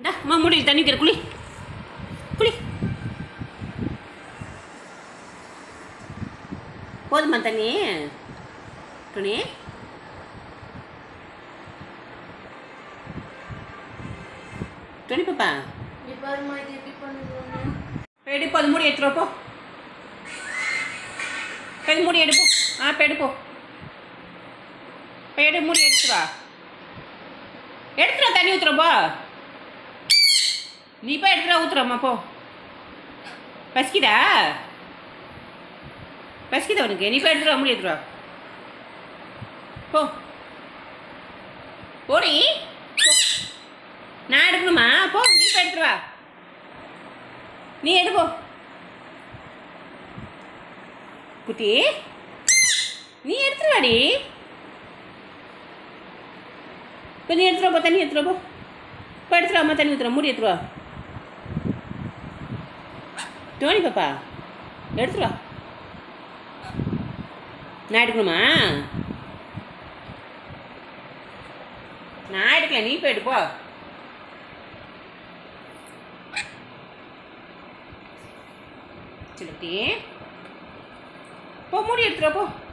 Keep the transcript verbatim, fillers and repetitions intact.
இந்தா அம்மா முடியல தண்ணி வைக்கிற குளி குளி. போதுமா தண்ணி துணி? துணி பாப்பா எடுப்போ அது மூடி எடுத்துருவப்போ. இது மூடி எடுப்போம். ஆ இப்போ எடுப்போம். இப்போ எடு மூடி எடுத்துருவா. எடுத்துருவா தண்ணி ஊற்றுறப்போ. நீ இப்போ எடுத்துருவா ஊற்றுறம்மா போ. பசிக்குதா பசிக்குதா உனக்கு? நீ இப்போ எடுத்துருவா மூடி எடுத்துருவா போ. போடி நான் எடுக்கணுமா? போ நீ இப்போ எடுத்துருவா. நீ எடுப்போ குட்டி. நீ எடுத்துருவாடி. இப்போ நீ எடுத்துருவா தண்ணி எடுத்துருவா போ. இப்போ எடுத்துருவா அம்மா தண்ணி ஊற்றுறா மூடி எடுத்துருவா. டோனி பாப்பா எடுத்துருவா. நான் எடுக்கணுமா? நான் எடுக்கல நீ இப்போ எடுப்போ. சிலட்டி போ மூடி எடுத்துருவா போ.